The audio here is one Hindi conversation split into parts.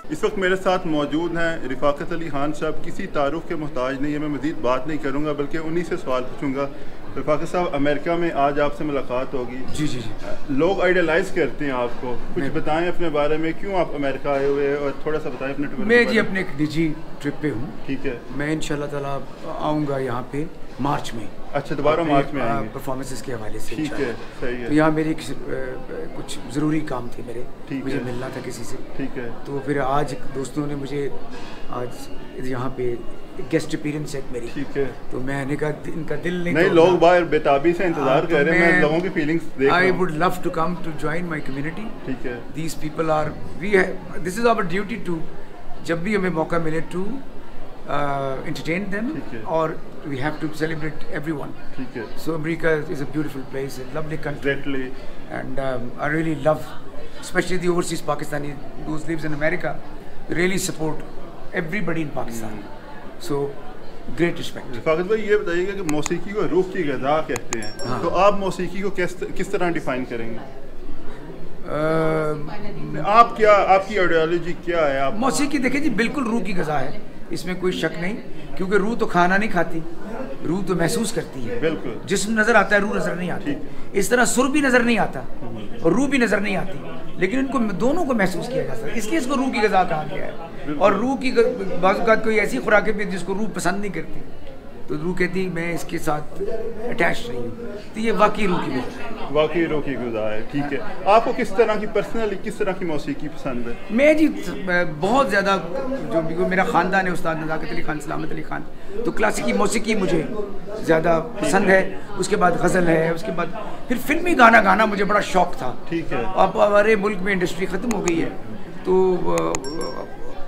इस वक्त मेरे साथ मौजूद हैं रफ़ाकत अली खान साहब। किसी तारुफ के मोहताज नहीं है, मैं मज़ीद बात नहीं करूँगा बल्कि उन्हीं से सवाल पूछूंगा। रफ़ाकत साहब, अमेरिका में आज आपसे मुलाकात होगी। जी जी जी। लोग आइडियलाइज़ करते हैं आपको, कुछ बताएं अपने बारे में, क्यों आप अमेरिका आए हुए हैं और थोड़ा सा बताएं अपने ट्रिप। मैं जी अपने एक निजी ट्रिप पे हूँ। ठीक है। मैं इंशाल्लाह ताला आऊँगा यहाँ पे मार्च में। अच्छा, दोबारा मार्च में आएंगे परफॉर्मेंसेस के हवाले से। ठीक है, सही है। तो यहाँ मेरी कुछ ज़रूरी काम थे मेरे, मुझे मिलना था किसी से। ठीक है। तो फिर आज दोस्तों ने मुझे आज यहाँ पे गेस्ट अपीयरेंस है मेरी। ठीक है। तो मैंने कहा इनका दिल नहीं, लोग बाहर बेताबी से इंतजार कर रहे हैं, मैं लोगों की फीलिंग्स देख रहा हूं। I would love to come to join my community. ठीक है। These people are this is our duty to, जब भी हमें मौका मिले to entertain them, or we have to celebrate everyone. So America is a beautiful place, a lovely country. Exactly. And I really love, especially the overseas Pakistani who lives in America, really support everybody in Pakistan. So great respect. Rafaqat भाई, ये बताइएगा कि मौसीकी को रूह की ग़िज़ा कहते हैं। हाँ। तो आप मौसीकी को किस तरह डिफाइन करेंगे? आप क्या, आपकी आइडियोलॉजी क्या है? आप मौसीकी देखिए जी, बिल्कुल रूह की ग़िज़ा है, इसमें कोई शक नहीं, क्योंकि रूह तो खाना नहीं खाती, रूह तो महसूस करती है। बिल्कुल। जिस्म नज़र आता है, रूह नज़र नहीं आती। इस तरह सुर भी नज़र नहीं आता और रूह भी नज़र नहीं आती, लेकिन इनको दोनों को महसूस किया जा सकता है, इसलिए इसको रूह की ग़िज़ा कहा गया है। और रूह की बाज़ औक़ात कोई ऐसी खुराकें भी जिसको रूह पसंद नहीं करती, तो रूह कहती मैं इसके साथ अटैच नहीं हूँ। तो ये वाकई रूह की ग़िज़ा है। वाकई रूह की ग़िज़ा है। ठीक है। आपको किस तरह की पर्सनली किस तरह की मौसीकी पसंद है? मैं जी बहुत ज़्यादा, जो मेरा ख़ानदान है, उस्ताद नज़ाकत अली ख़ान, सलामत अली ख़ान, तो क्लासिकी मौसीकी मुझे ज़्यादा पसंद है। उसके बाद गज़ल है, उसके बाद फिर फिल्मी गाना गाना मुझे बड़ा शौक़ था। ठीक है। अब हमारे मुल्क में इंडस्ट्री ख़त्म हो गई है, तो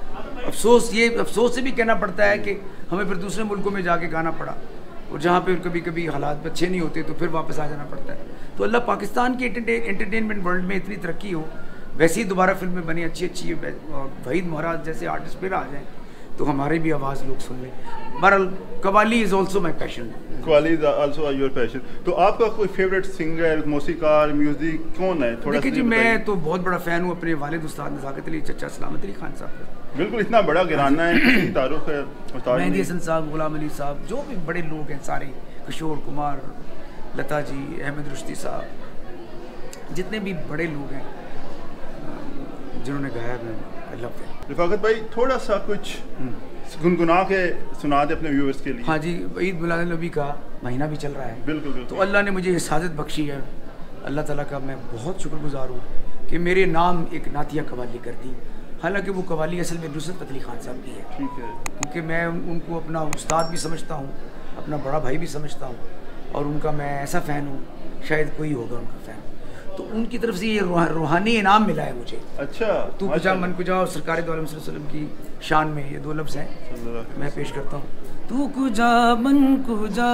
अफसोस से भी कहना पड़ता है कि हमें फिर दूसरे मुल्कों में जाके गाना पड़ा, और जहाँ पे कभी कभी हालात अच्छे नहीं होते तो फिर वापस आ जाना पड़ता है। तो अल्लाह पाकिस्तान के एंटरटेनमेंट वर्ल्ड में इतनी तरक्की हो, वैसे ही दोबारा फिल्में बनी अच्छी और वहीद मोहराज जैसे आर्टिस्ट फिर आ जाएँ तो हमारी भी आवाज़ लोग सुन लें। बहरहाल qawwali is also my passion. Qawwali is also your passion. तो आपका कोई फेवरेट सिंगर, मौसीकार, म्यूजिक कौन है? थोड़ा देखिए जी, मैं तो बहुत बड़ा फ़ैन हूँ अपने वालिद उस्ताद नज़ाकत अली चचा सलामत अली खान साहब का। बिल्कुल, इतना बड़ा घराना है, तारुफ है। मेहदी हसन साहब, गुलाम अली साहब, जो भी बड़े लोग हैं सारे, किशोर कुमार, लता जी, अहमद रुश्ती साहब, जितने भी बड़े लोग हैं जिन्होंने गाया, मैं लव देम। रफ़ाकत भाई, थोड़ा सा कुछ गुनगुना के सुना दे अपने व्यूअर्स के लिए। हाँ जी, ईद मिलाद नबी का महीना भी चल रहा है। बिल्कुल। तो अल्लाह ने मुझे हिसादत बख्शी है, अल्लाह ताला का मैं बहुत शुक्रगुजार हूँ कि मेरे नाम एक नातिया कवाली कर दी। हालांकि वो कवाली असल में नुसरत अली खान साहब की है। ठीक है। क्योंकि मैं उनको अपना उस्ताद भी समझता हूँ, अपना बड़ा भाई भी समझता हूँ, और उनका मैं ऐसा फ़ैन हूँ, शायद कोई होगा उनका फ़ैन। तो उनकी तरफ से ये रूहानी इनाम मिला है मुझे। अच्छा। तू कुजा मन कुजा और सरकार दो आलम सल्लल्लाहु अलैहि वसल्लम की शान में ये दो लफ्ज़ हैं, मैं पेश करता हूँ। तू कुजा मन कुजा,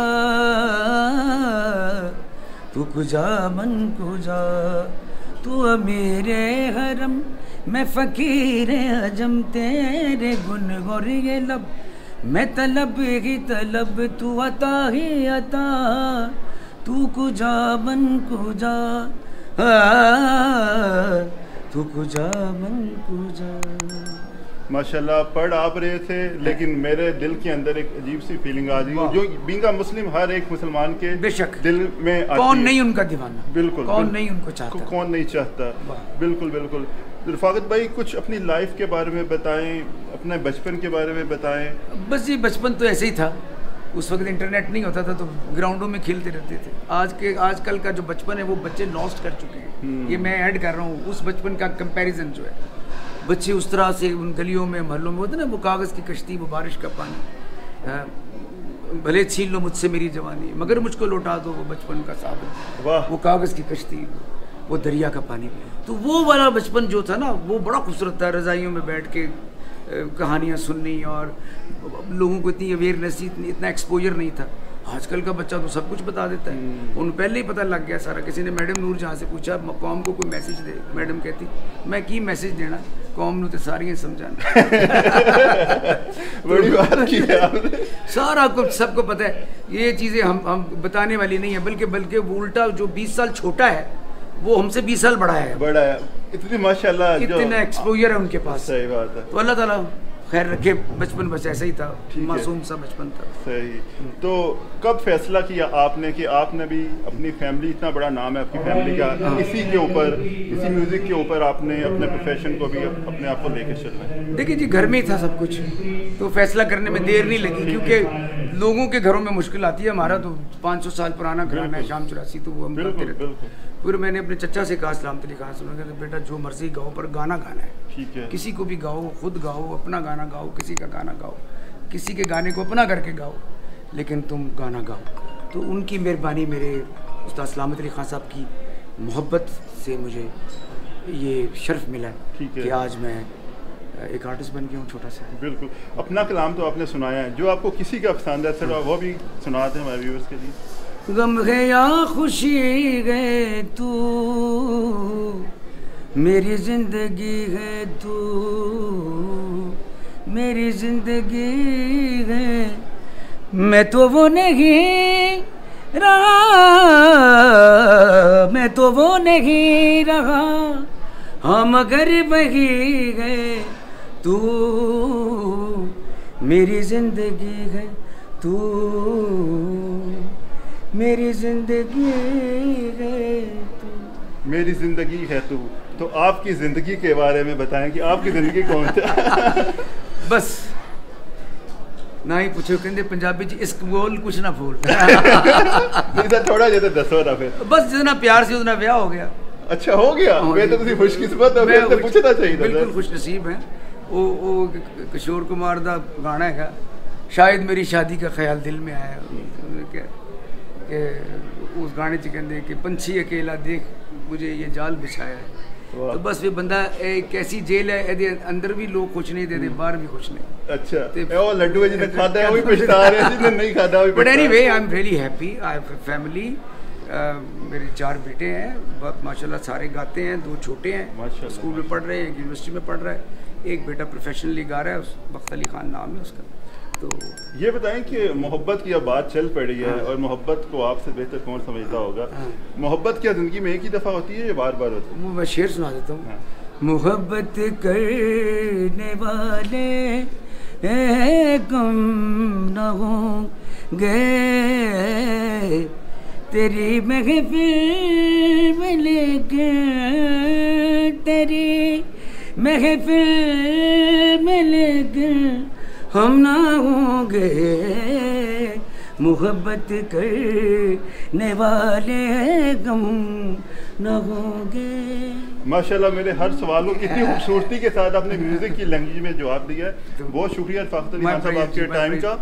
तू कुजा मन कुजा, तू मेरे हरम मैं फ़कीर अजम, तेरे गुन और ये लब मैं तलब ही तलब, तू अता ही अता, तू कुजा मन कुजा, तू कुजा मन कुजा। माशाल्लाह, पढ़ आप रहे थे, लेकिन मेरे दिल के अंदर एक अजीब सी फीलिंग आ रही है, जो बींगा मुस्लिम हर एक मुसलमान के बेशक दिल में आती है। कौन नहीं उनका दीवाना? बिल्कुल। कौन नहीं उनको चाहता? कौन नहीं चाहता? बिल्कुल। रफ़ाकत भाई, कुछ अपनी लाइफ के बारे में बताएं, अपने बचपन के बारे में बताएं। बस ये बचपन तो ऐसे ही था, उस वक्त इंटरनेट नहीं होता था, तो ग्राउंडों में खेलते रहते थे। आजकल का जो बचपन है वो बच्चे लॉस्ट कर चुके हैं। ये मैं ऐड कर रहा हूँ, उस बचपन का कंपैरिजन जो है, बच्चे उस तरह से उन गलियों में महलों में होते ना, वो कागज़ की कश्ती, वो बारिश का पानी, भले छीन लो मुझसे मेरी जवानी मगर मुझको लौटा दो वो बचपन का सावन, वो कागज़ की कश्ती, वो दरिया का पानी। तो वो वाला बचपन जो था ना, वो बड़ा खूबसूरत था। रज़ाइयों में बैठ के कहानियाँ सुननी, और लोगों को इतनी अवेयरनेस, इतना एक्सपोजर नहीं था। आजकल का बच्चा तो सब कुछ बता देता है, उन्हें पहले ही पता लग गया सारा। किसी ने मैडम नूर जहाँ से पूछा कौम को कोई मैसेज दे, मैडम कहती मैं की मैसेज देना, कौम ने तो सारियाँ समझाना। बड़ी बात की है आपने। सारा कुछ सबको पता है। ये चीज़ें हम बताने वाली नहीं है, बल्कि वो उल्टा जो 20 साल छोटा है वो हमसे 20 साल बड़ा है, इतनी माशाल्लाह, इतना एक्सपोजर है उनके पास। सही बात है। तो अल्लाह ताला खैर रखे, बचपन बस ऐसा ही था, मासूम सा बचपन था। सही। तो कब फैसला किया आपने कि आपने भी अपनी फैमिली, इतना बड़ा नाम है आपकी फैमिली का, इसी के ऊपर, इसी म्यूज़िक के ऊपर आपने अपने प्रोफेशन को भी अपने आप को लेकर चलना है? देखिए जी, घर में ही था सब कुछ, तो फैसला करने में देर नहीं लगी, क्योंकि लोगों के घरों में मुश्किल आती है। हमारा तो 500 साल पुराना घराना है शाम 84, तो वो हम करते रहते। फिर मैंने अपने चचा से कहा, सलामत अली खान से, बेटा जो मर्जी गाओ पर गाना गाना है, ठीक है, किसी को भी गाओ, खुद गाओ, अपना गाना गाओ, किसी का गाना गाओ, किसी के गाने को अपना करके गाओ, लेकिन तुम गाना गाओ। तो उनकी मेहरबानी, मेरे उस्ताद सलामत अली खान साहब की मोहब्बत से मुझे ये शर्फ मिला कि आज मैं एक आर्टिस्ट बन गया हूँ, छोटा सा। बिल्कुल। अपना कलाम तो आपने सुनाया है, जो आपको किसी का पसंद है थोड़ा वो भी सुनाते हैं हमारे व्यूअर्स के लिए। गम है या खुशी है तू, मेरी जिंदगी है तू, मेरी जिंदगी है, मैं तो वो नहीं रहा, मैं तो वो नहीं रहा, हम मगर वही है तू, मेरी जिंदगी है तू, मेरी जिंदगी है तू, मेरी जिंदगी है तू। तो आपकी ज़िंदगी के बारे में बताएं कि आपकी ज़िंदगी कौन सा? बस ना ही पूछो, कहते पंजाबी जी इश्क बोल कुछ ना भूल। थोड़ा जैसे दसो ना फिर। बस जितना प्यार से उतना ब्याह हो गया। अच्छा हो गया? मैं तो तुसी खुशकिस्मत हो, मैं तो पूछना चाहिए था। बिल्कुल खुश नसीब है। वो किशोर कुमार दा गाना है, शायद मेरी शादी का ख्याल दिल में आया, कि उस गाने च कहते कि पंछी अकेला देख मुझे ये जाल बिछाया है। तो बस वे बंदा एक ऐसी जेल है, ये अंदर भी लोग कुछ नहीं देते, बाहर भी कुछ नहीं। अच्छा, वो लड्डू है जिन्हें खाता है वो भी पछता रहे हैं, जिन्हें नहीं खाता वो भी। But anyway I am really happy, I have family, मेरे 4 बेटे हैं, बहुत माशाल्लाह सारे गाते हैं, 2 छोटे हैं स्कूल में पढ़ रहे हैं, एक यूनिवर्सिटी में पढ़ रहा है, एक बेटा प्रोफेशनली गा रहा है, बख्त अली खान नाम है उसका। तो ये बताएं कि मोहब्बत की अब बात चल पड़ी है, और मोहब्बत को आपसे बेहतर कौन समझता होगा, मोहब्बत क्या ज़िंदगी में एक ही दफ़ा होती है या बार बार होती है? मैं शेर सुना देता हूँ। मोहब्बत करने वाले कम न होंगे, तेरी महफिल में लेके, तेरी महफिल में लेके हम ना होंगे, मोहब्बत करने वाले गम न होंगे। माशाल्लाह, मेरे हर सवालों की इतनी खूबसूरती के साथ आपने म्यूज़िक की लैंग्वेज में जवाब दिया है। बहुत शुक्रिया फ़ख्त अली खान साहब आपके टाइम का।